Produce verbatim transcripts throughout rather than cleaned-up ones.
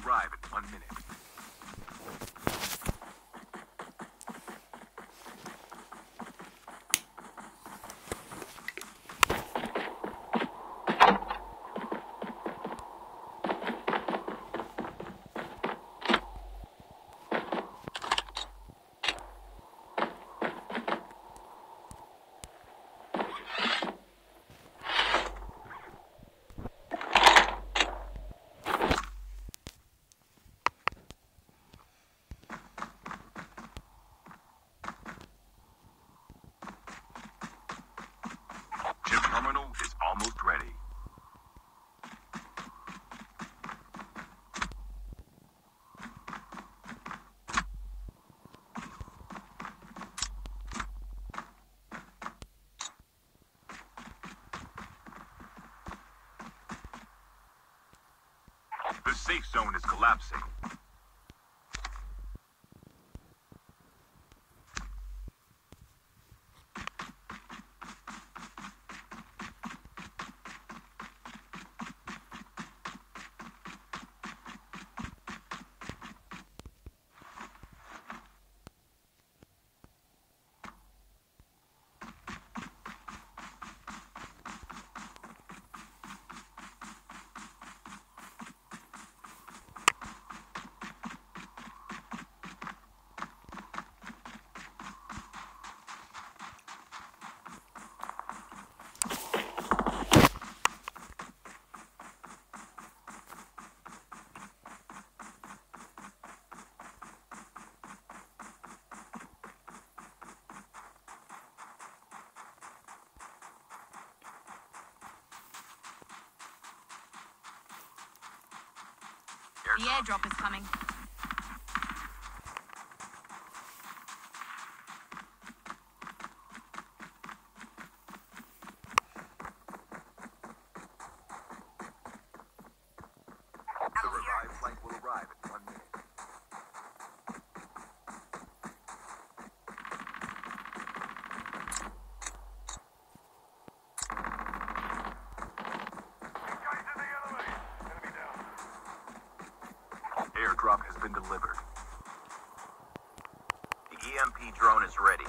arrive in one minute. Chip terminal is almost ready. The safe zone is collapsing. The airdrop is coming. The revived flight will arrive in one minute. Airdrop has been delivered. The E M P drone is ready.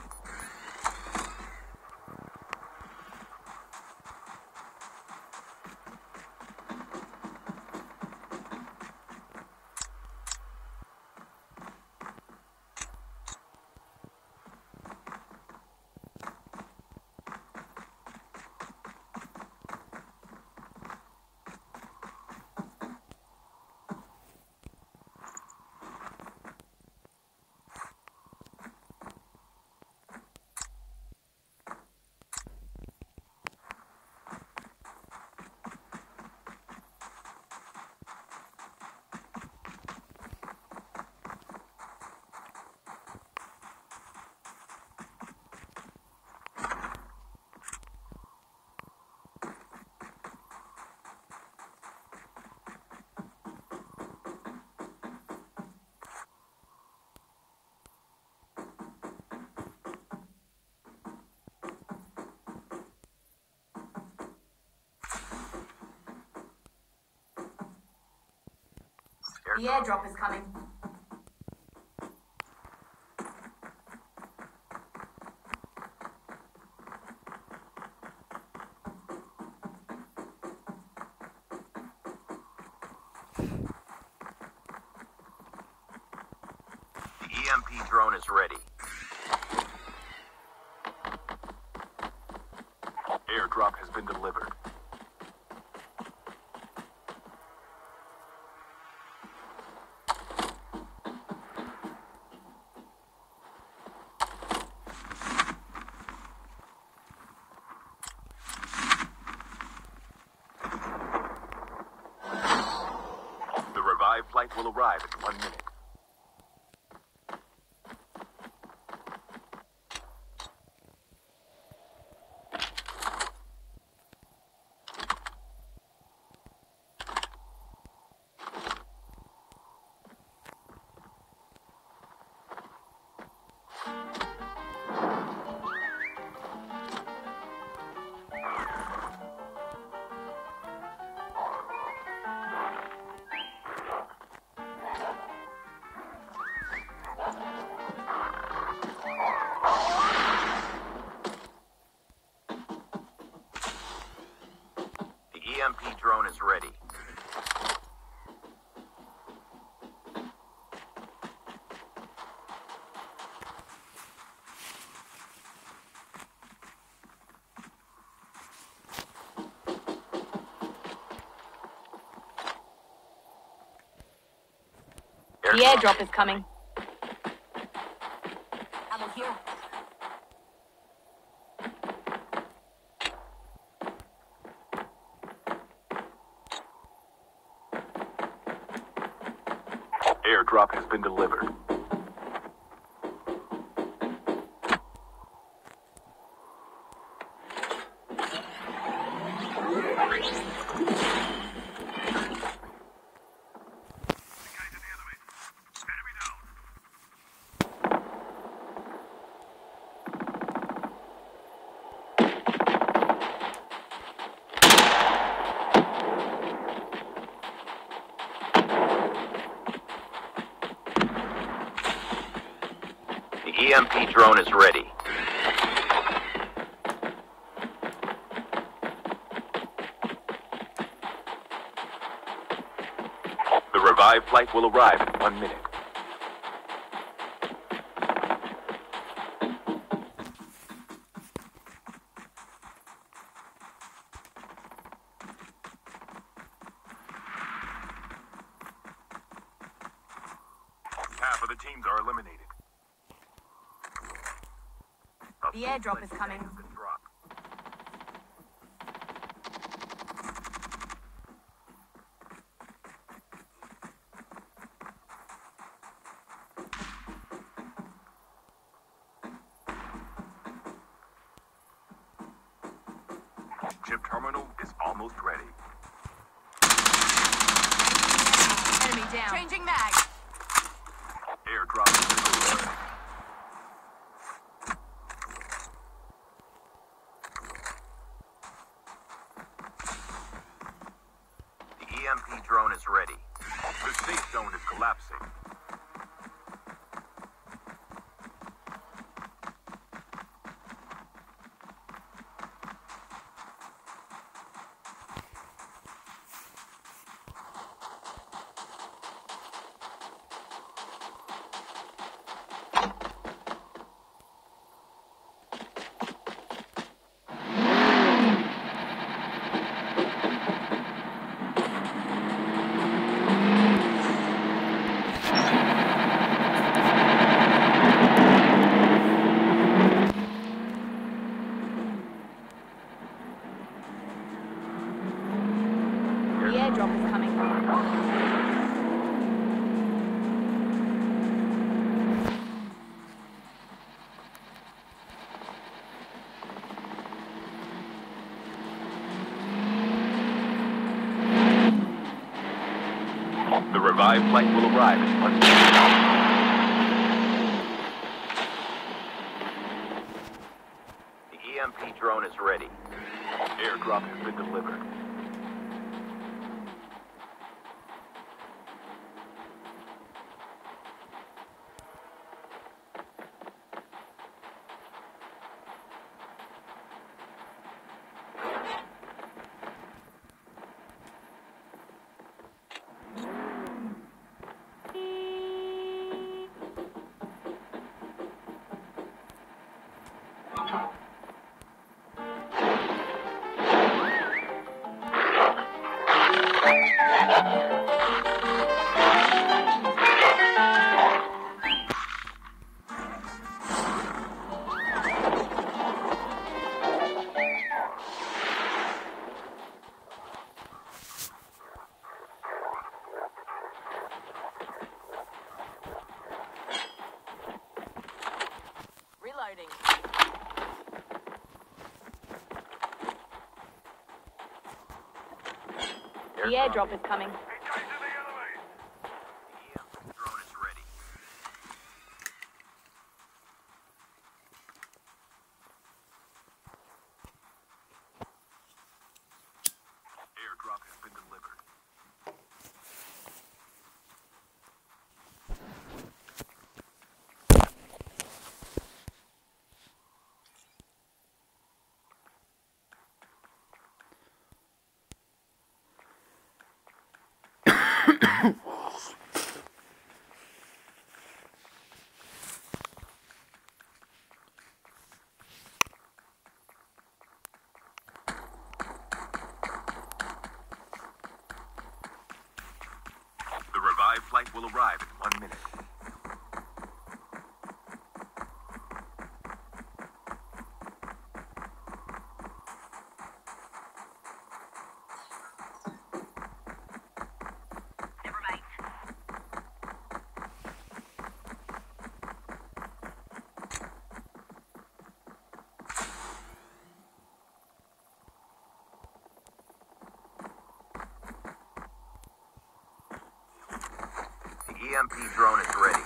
The airdrop is coming. The E M P drone is ready. Airdrop has been delivered. The revived flight will arrive in one minute. E M P drone is ready. The airdrop is coming. Ammo here. Airdrop has been delivered. The E M P drone is ready. The revived flight will arrive in one minute. Half of the teams are eliminated. The airdrop is coming. Chip terminal is almost ready. Enemy down. Changing mag. Airdrop has been delivered. The E M P drone is ready. The safe zone is collapsing. The airdrop is coming. The revived flight will arrive in one minute. The E M P drone is ready. Airdrop has been delivered. Reloading. The airdrop is coming. The E M P drone is ready. Airdrop has been delivered. The revived flight will arrive in one minute. Never mind. The E M P drone is ready.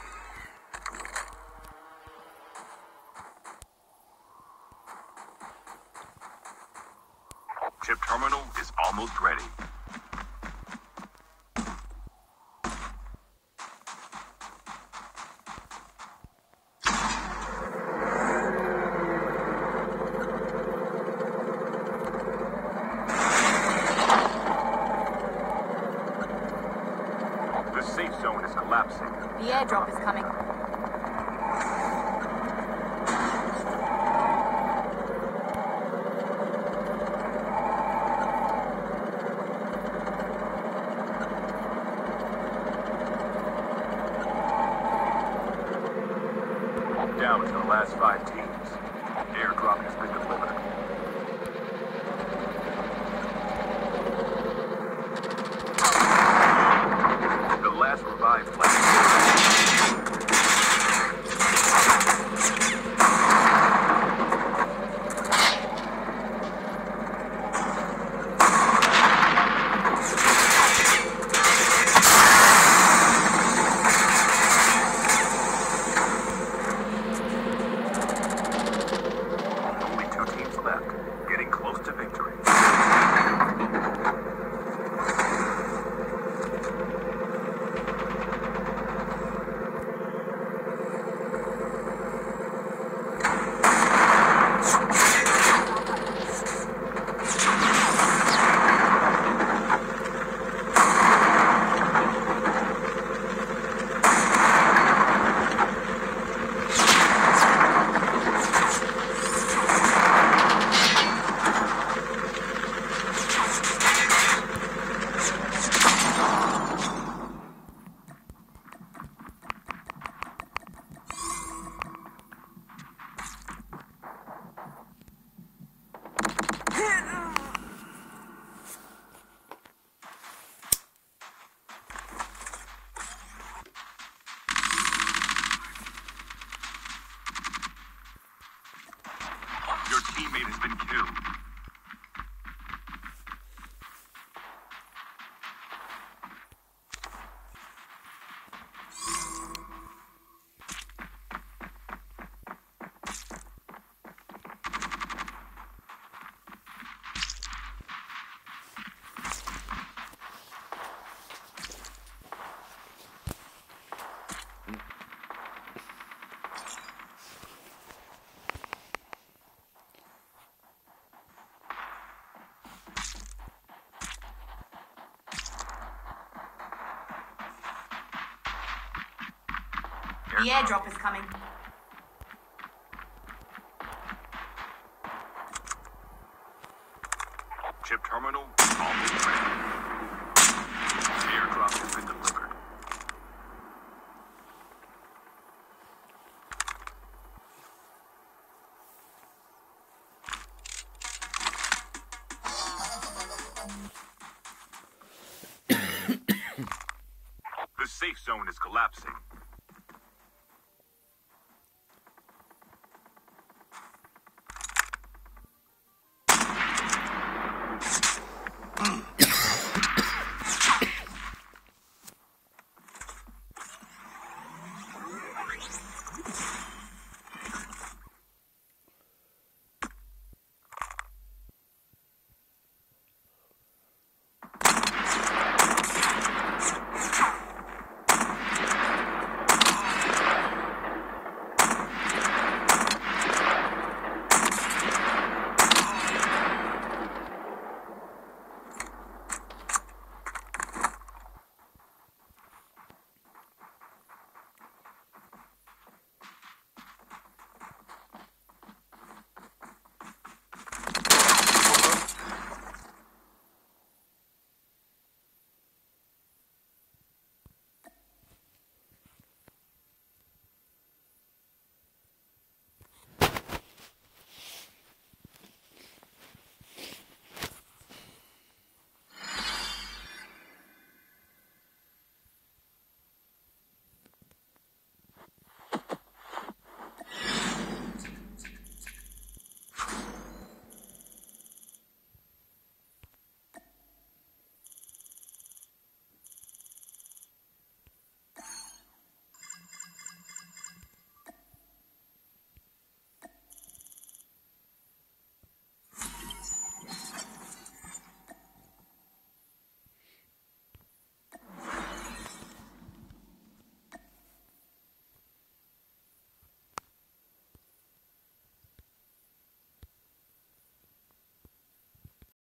Chip terminal is almost ready. The safe zone is collapsing. The airdrop is coming. Down to the last five teams. Airdrop has been delivered. The last revived flight. Only two teams left, getting close to victory. Your teammate has been killed. The airdrop is coming. Chip terminal almost ready. Airdrop has been delivered. The safe zone is collapsing.